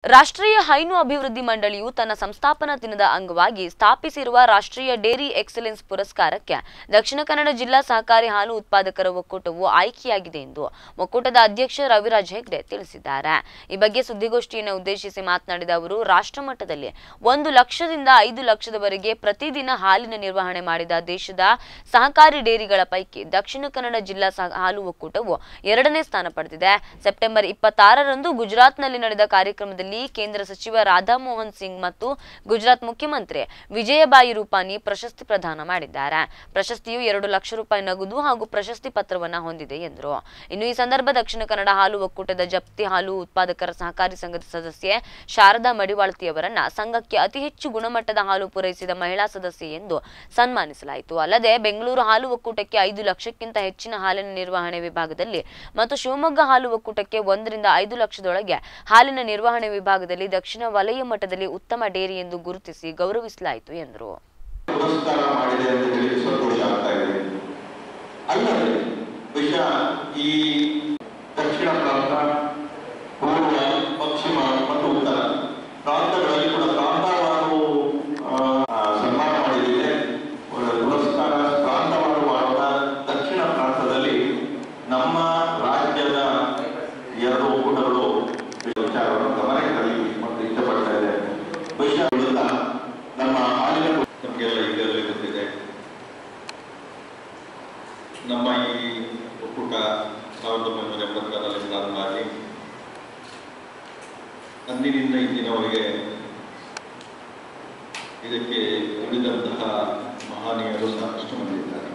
ರಾಷ್ಟ್ರೀಯ ಹೈನು ಅಭಿವೃದ್ಧಿ ಮಂಡಳಿಯು ತನ್ನ ಸಂಸ್ಥಾಪನಾ ದಿನದ ಅಂಗವಾಗಿ ಸ್ಥಾಪಿಸಿರುವ ರಾಷ್ಟ್ರೀಯ ಡೇರಿ ಎಕ್ಸಲೆನ್ಸ್ ಪುರಸ್ಕಾರಕ್ಕೆ ದಕ್ಷಿಣ ಕನ್ನಡ ಜಿಲ್ಲಾ ಸಹಕಾರಿ ಹಾಲು ಉತ್ಪಾದಕರ ಒಕ್ಕೂಟವು ಆಯ್ಕೆಯಾಗಿದೆ ಎಂದು ಒಕ್ಕೂಟದ ಅಧ್ಯಕ್ಷ ರವಿರಾಜ್ ಹೆಗ್ಡೆ ತಿಳಿಸಿದ್ದಾರೆ. ಈ ಬಗ್ಗೆ ಸುದ್ದಿಗೋಷ್ಠಿಯನ್ನು ಉದ್ದೇಶಿಸಿ ಮಾತನಾಡಿದ ಅವರು, ರಾಷ್ಟ್ರ ಮಟ್ಟದಲ್ಲಿ 1 ಲಕ್ಷದಿಂದ 5 ಲಕ್ಷದವರೆಗೆ ಪ್ರತಿದಿನ ಹಾಲಿನ ನಿರ್ವಹಣೆ ಮಾಡಿದ ದೇಶದ ಸಹಕಾರಿ ಡೇರಿಗಳ ಪೈಕಿ ದಕ್ಷಿಣ ಕನ್ನಡ ಜಿಲ್ಲಾ ಹಾಲು ಒಕ್ಕೂಟವು 2ನೇ ಸ್ಥಾನ ಪಡೆದಿದೆ. ಸೆಪ್ಟೆಂಬರ್ 26ರಂದು ಗುಜರಾತ್ನಲ್ಲಿ ನಡೆದ ಕಾರ್ಯಕ್ರಮದಲ್ಲಿ ಕೇಂದ್ರ ಸಚಿವ ರಾಧಾ ಮೋಹನ್ ಸಿಂಗ್ ಮತ್ತು ಗುಜರಾತ್ ಮುಖ್ಯಮಂತ್ರಿ ವಿಜಯಬಾಯಿ ರೂಪಾನಿ ಪ್ರಶಸ್ತಿ ಪ್ರದಾನ ಮಾಡಿದ್ದಾರೆ. ಪ್ರಶಸ್ತಿಯು 2 ಲಕ್ಷ ರೂಪಾಯಿ ನಗದು ಹಾಗೂ ಪ್ರಶಸ್ತಿ ಪತ್ರವನ್ನು ಹೊಂದಿದೆ ಎಂದರು. ಇನ್ನು ಈ ಸಂದರ್ಭ ದಕ್ಷಿಣ ಕನ್ನಡ ಹಾಲು ಒಕ್ಕೂಟದ ಜಪ್ತಿ ಹಾಲು ಉತ್ಪಾದಕರ ಸಹಕಾರಿ ಸಂಘದ ಸದಸ್ಯೆ ಶಾರದಾ ಮಡಿವಾಳ್ತಿಯವರನ್ನ ಸಂಘಕ್ಕೆ ಅತಿ ಹೆಚ್ಚು ಗುಣಮಟ್ಟದ ಹಾಲು ಪೂರೈಸಿದ ಮಹಿಳಾ ಸದಸ್ಯೆ ಎಂದು ಸನ್ಮಾನಿಸಲಾಯಿತು. ಅಲ್ಲದೆ ಬೆಂಗಳೂರು ಹಾಲು ಒಕ್ಕೂಟಕ್ಕೆ 5 ಲಕ್ಷಕ್ಕಿಂತ ಹೆಚ್ಚಿನ ಹಾಲಿನ ನಿರ್ವಹಣೆ ವಿಭಾಗದಲ್ಲಿ ಮತ್ತು ಶಿವಮೊಗ್ಗ ಹಾಲು ಒಕ್ಕೂಟಕ್ಕೆ 1 ರಿಂದ 5 ಲಕ್ಷದೊಳಗೆ ಹಾಲಿನ ನಿರ್ವಹಣೆ ವಿಭಾಗದಲ್ಲಿ ದಕ್ಷಿಣ ವಲಯ ಮಟ್ಟದಲ್ಲಿ ಉತ್ತಮ ಡೇರಿ ಎಂದು ಗುರುತಿಸಿ ಗೌರವಿಸಲಾಯಿತು ಎಂದರು. ಪುರಸ್ಕಾರ ಮಾಡಿದೆ ಅಂತ ಹೇಳಿ ಸಂತೋಷ ಆಗ್ತಾ ಇದೆ. ಅಲ್ಲದೆ ಈ ದಕ್ಷಿಣ ಪ್ರಾಂತ, ಪೂರ್ವ, ಪಶ್ಚಿಮ ಮತ್ತು ಉತ್ತರ ಪ್ರಾಂತಗಳಲ್ಲಿ ಕೂಡ ಪ್ರಾಂತವಾರು ಸನ್ಮಾನ ಮಾಡಿದೆ. ಪುರಸ್ಕಾರ ಪ್ರಾಂತವಾರು ಮಾಡುವ ದಕ್ಷಿಣ ಪ್ರಾಂತದಲ್ಲಿ ನಮ್ಮ ರಾಜ್ಯದ 2 ಒಕ್ಕೂಟಗಳು ವಿಚಾರವನ್ನು ಗಮನಕ್ಕೆ ತರಲಿ ಮತ್ತು ಇಷ್ಟಪಡ್ತಾ ಇದೆ. ವಿಷಯಗಳಿಂದ ನಮ್ಮ ಹಾಲಿನ ನಮಗೆಲ್ಲ ಇದರಲ್ಲಿ ಗೊತ್ತಿದೆ. ನಮ್ಮ ಈ ಒಕ್ಕೂಟ 1986ರಲ್ಲಿ ಪ್ರಾರಂಭ ಆಗಿ ಅಂದಿನಿಂದ ಇಂದಿನವರೆಗೆ ಇದಕ್ಕೆ ದುಡಿದಂತಹ ಮಹನೀಯರು ಸಾಕಷ್ಟು ಮಂದಿ ಇದ್ದಾರೆ.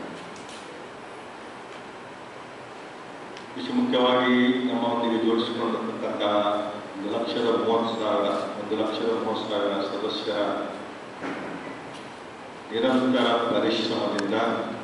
ವಿಶೇಷ ಮುಖ್ಯವಾಗಿ ನಮ್ಮೊಂದಿಗೆ ಜೋಡಿಸಿಕೊಂಡಿರ್ತಕ್ಕಂತಹ 1,30,000 ಸದಸ್ಯರ ನಿರಂತರ ಪರಿಶ್ರಮದಿಂದ